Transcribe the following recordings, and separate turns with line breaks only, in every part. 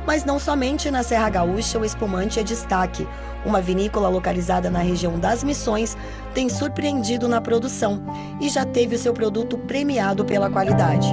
Mas não somente na Serra Gaúcha o espumante é destaque. Uma vinícola localizada na região das Missões tem surpreendido na produção e já teve o seu produto premiado pela qualidade.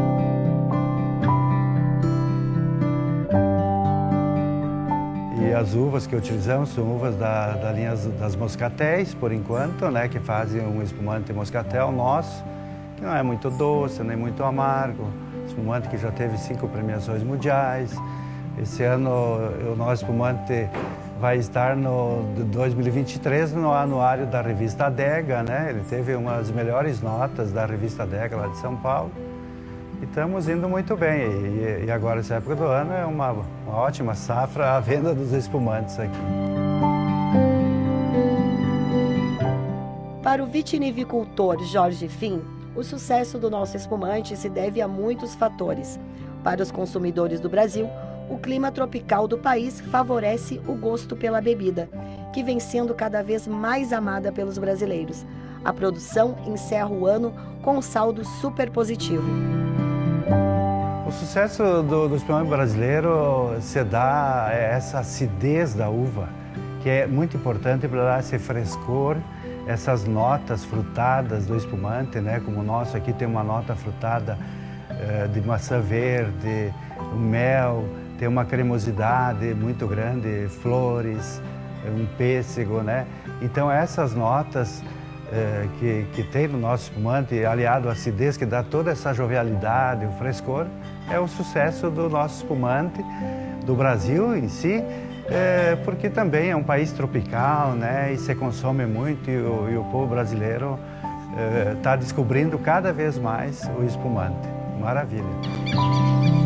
E as uvas que utilizamos são uvas da linha das moscatéis, por enquanto, né, que fazem um espumante moscatel nosso, que não é muito doce, nem muito amargo. Espumante que já teve 5 premiações mundiais. Esse ano o nosso espumante vai estar no 2023 no anuário da revista Adega, né? Ele teve uma das melhores notas da revista Adega lá de São Paulo. E estamos indo muito bem. E agora, essa época do ano, é uma ótima safra a venda dos espumantes aqui.
Para o vitinivicultor Jorge Fim, o sucesso do nosso espumante se deve a muitos fatores. Para os consumidores do Brasil, o clima tropical do país favorece o gosto pela bebida, que vem sendo cada vez mais amada pelos brasileiros. A produção encerra o ano com um saldo super positivo.
O sucesso do espumante brasileiro se dá a essa acidez da uva, que é muito importante para dar esse frescor, essas notas frutadas do espumante, né? Como o nosso aqui tem uma nota frutada de maçã verde, mel, tem uma cremosidade muito grande, flores, um pêssego, né? Então essas notas que tem no nosso espumante, aliado à acidez que dá toda essa jovialidade, o frescor, é o sucesso do nosso espumante, do Brasil em si, porque também é um país tropical, né? E se consome muito e o povo brasileiro está descobrindo cada vez mais o espumante. Maravilha!